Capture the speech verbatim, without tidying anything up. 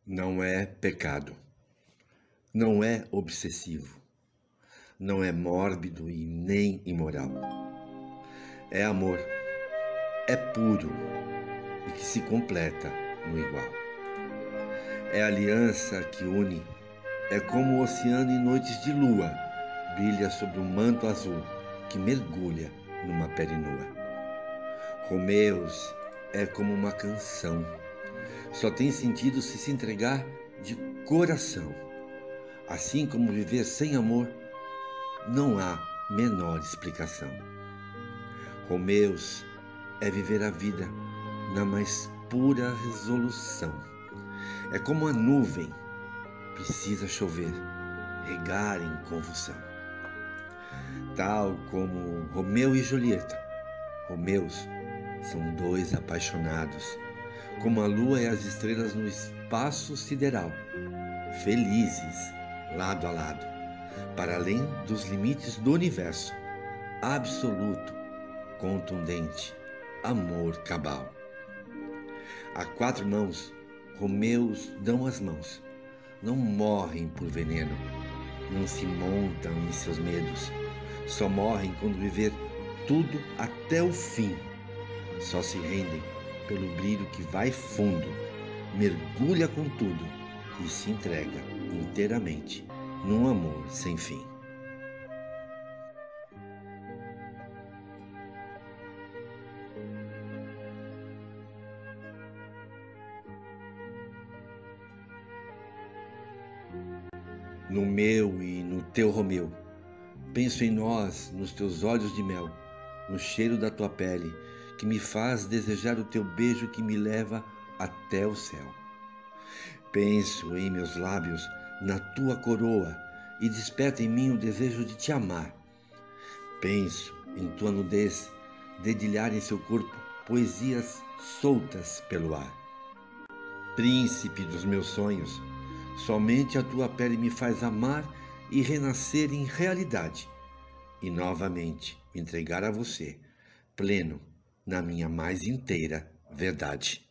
Não é pecado, não é obsessivo, não é mórbido e nem imoral. É amor, é puro e que se completa no igual. É aliança que une, é como o oceano em noites de lua, brilha sobre um manto azul que mergulha numa pele nua. Romeus é como uma canção, só tem sentido se se entregar de coração. Assim como viver sem amor, não há menor explicação. Romeus é viver a vida na mais pura resolução. É como a nuvem, precisa chover, regar em convulsão. Tal como Romeu e Julieta, Romeus são dois apaixonados, como a lua e as estrelas no espaço sideral, felizes lado a lado, para além dos limites do universo, absoluto, contundente, amor cabal. A quatro mãos, Romeus dão as mãos, não morrem por veneno, não se montam em seus medos, só morrem quando viver tudo até o fim. Só se rendem pelo brilho que vai fundo, mergulha com tudo e se entrega inteiramente num amor sem fim. No meu e no teu Romeu, penso em nós, nos teus olhos de mel, no cheiro da tua pele, que me faz desejar o teu beijo que me leva até o céu. Penso em meus lábios, na tua coroa, e desperta em mim o desejo de te amar. Penso em tua nudez, dedilhar em seu corpo poesias soltas pelo ar. Príncipe dos meus sonhos, somente a tua pele me faz amar e renascer em realidade, e novamente me entregar a você, pleno na minha mais inteira verdade.